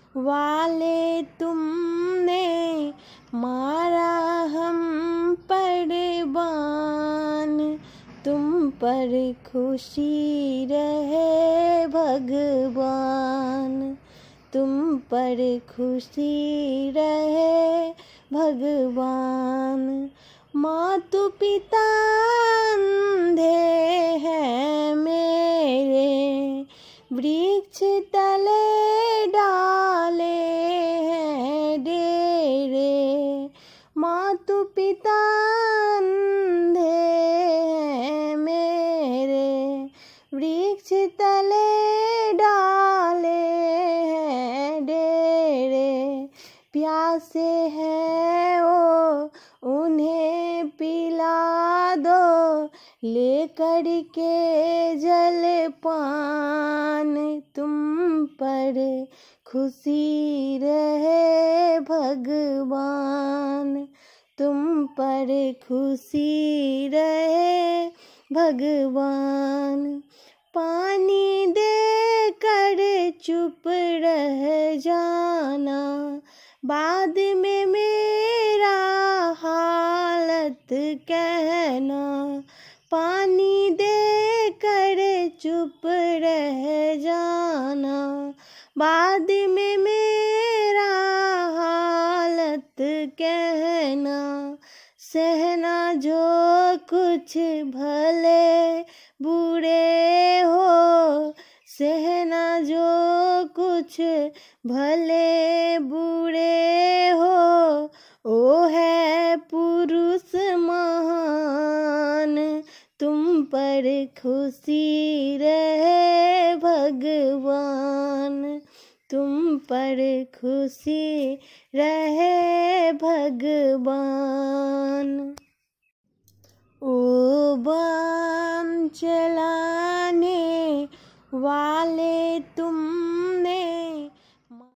वाले तुमने मारा हम पर बाण, तुम पर खुशी रहे भगवान, तुम पर खुशी रहे भगवान। मातु पिता अंधे हैं मेरे, वृक्ष तले डाले हैं डेरे। मातु पिता अंधे हैं मेरे, वृक्ष तले डाले हैं डेरे। प्यासे हैं वो उन्हें पिला दो, लेकर के जल पान, तुम पर खुशी रहे भगवान, तुम पर खुशी रहे भगवान। पानी दे कर चुप रह जाना, बाद में मेरा हालत कहना। पानी दे कर चुप रह जाना, बाद में मेरा हालत कहना। सहना जो कुछ भले बुरे हो, सहना जो कुछ भले बुरे हो, ओ है पुरुष महान, तुम पर खुशी रहे भगवान, तुम पर खुशी रहे भगवान। ओ बम चलाने वाले तुम